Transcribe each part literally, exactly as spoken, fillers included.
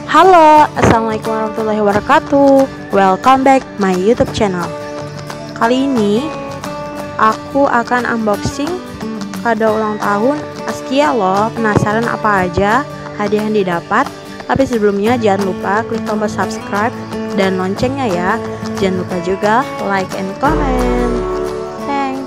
Halo, assalamualaikum warahmatullahi wabarakatuh. Welcome back my YouTube channel. Kali ini aku akan unboxing kado ulang tahun Askia loh. Penasaran apa aja hadiah yang didapat? Tapi sebelumnya jangan lupa klik tombol subscribe dan loncengnya ya. Jangan lupa juga like and comment. Thanks.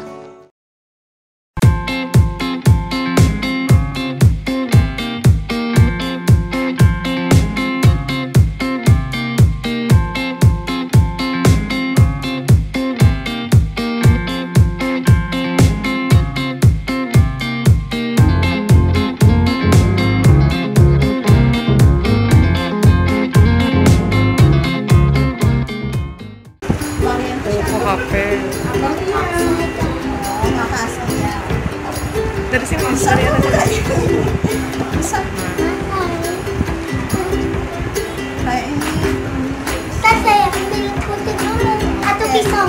H P. Dari sini bisa lihat ada. Bisa. Kayak ini. Kita saya ambil putih dulu atau pisau.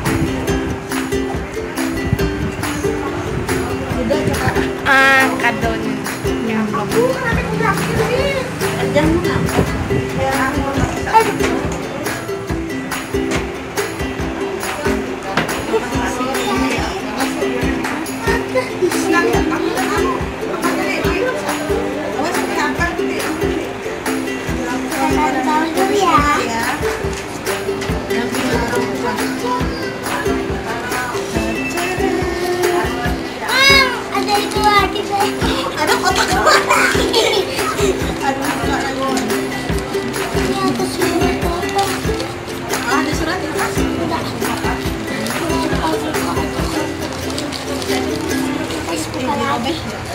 Ah, kadonya. Ya, belum. Ada itu lagi deh. Ada kotak apa? Ini aku sudah foto. Ah, ada surat ya? Udah. Oke.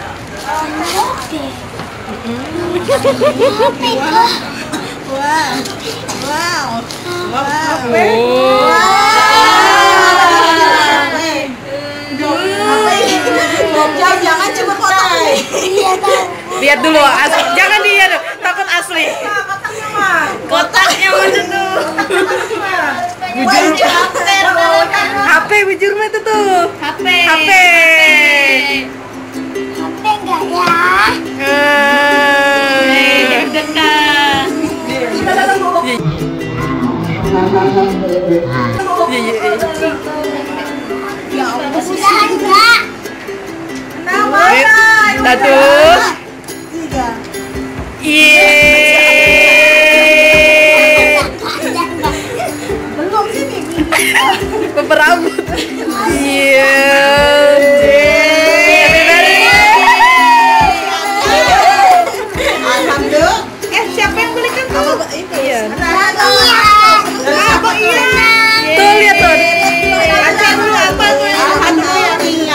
Wow. Wow. Wow. Wow. Jangan cuma kotak ini. Iya kan. Lihat dulu, asli. Jangan dilihat, takut asli. Kotaknya mah. Kotaknya mana tuh? Bujur. H P bujur mah itu tuh. H P. H P. H P enggak ya? Eh, dekat. Ya Allah. Udah enggak? Nama. Satu. Tiga. Yeay. Ada enggak? Belum sini. Berambut. Iya. Alhamdulillah. Eh, siapa yang belikan tuh? Itu. Iya. Apa iya? Tuh lihat tuh. Baca dulu apa tuh? Alhamdulillah.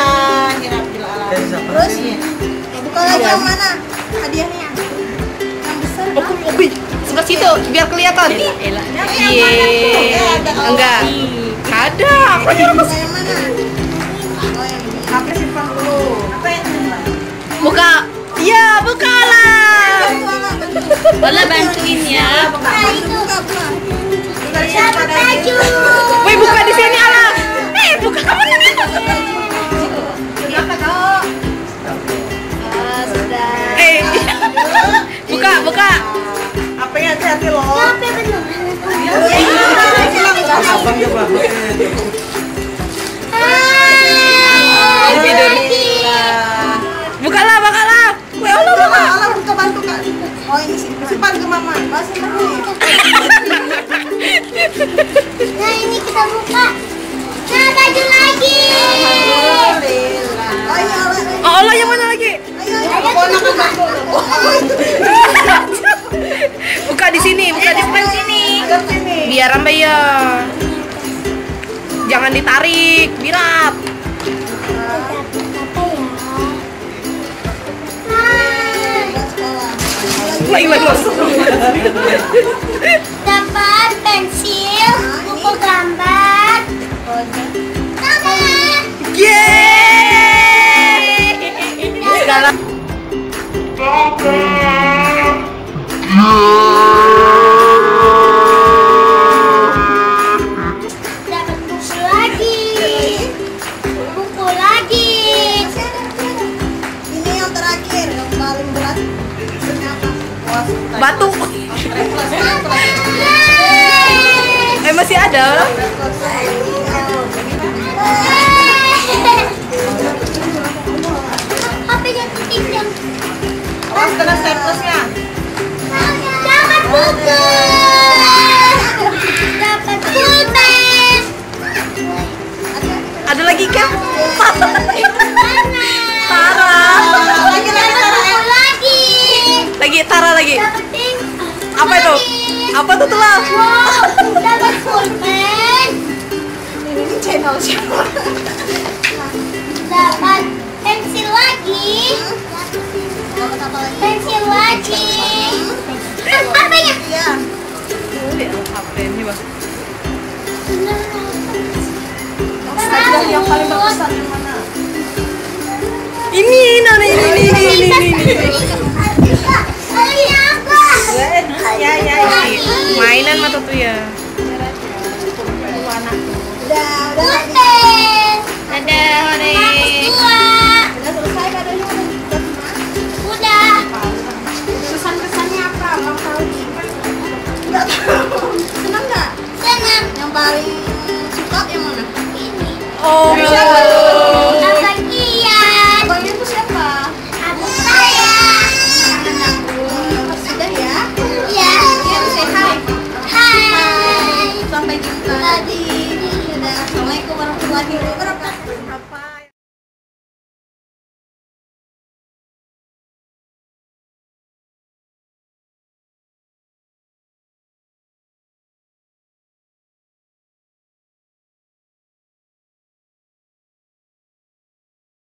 Terus buka lagi yang mana? Hadiahnya yang besar. Oh, wih, sebelah situ biar kelihatan. Iya. Enggak. Ada. Aku nyuruh Buka yang mana? Oh, yang ini. H P simpan dulu. Apa yang ini? buka. Iya, buka lah. Boleh bantuin ya. Buka, buka, buka. Dapat baju. Wih, buka di sini Alah. Eh, buka kamu nih. Kenapa dong? Sudah. Eh. Buka, buka. Apa yang hati-hati loh? H P bener. Abang coba. Tidur. Buka lah, buka lah. Wih, Allah, buka. Allah buka bantu kak. Oh ini sih, simpan ke mama. Masih lagi. Nah ini kita buka. Nah baju lagi. Alhamdulillah. Oh iya Allah. Oh, Allah yang mana lagi? Ayo, ayo. Ponakan bantu. Buka di sini, buka di sebelah sini. Ke sini. Biar rambai ya. Jangan ditarik, birat. Nah, Lagi lagi. dapat pensil, buku gambar. Sama. Yeay. Segala. Dapat buku lagi. Buku lagi. Ini yang terakhir, yang paling berat. Ini apa? Batu. Eh masih ada. H P-nya ketinggalan. Awas kena staplesnya. Dapat buku. Dapat pulpen. Ada lagi kah? Tara. Lagi lagi Tara. Lagi. Lagi Tara lagi. Dapat pink. Apa itu? Apa tuh telah? Wow, dapat pulpen. Ini channel siapa? Dapat pensil lagi. Dapat apa lagi? Pensil lagi. Ah, apanya? Iya. H P ini bang. Saja yang paling berkesan yang mana? Ini, nah ini, ini, ini, ini, ini, ini. Ini apa? Ya ya ya. Mainan mata tuh ya. Udah udah. Pulpen. Dadah, Hore. Dua. Udah selesai kadonya udah. Udah. Kesan-kesannya apa? Ulang tahun ini. Enggak tahu. Senang enggak? Senang. Yang paling suka yang mana? Ini. Oh, Siapa tuh?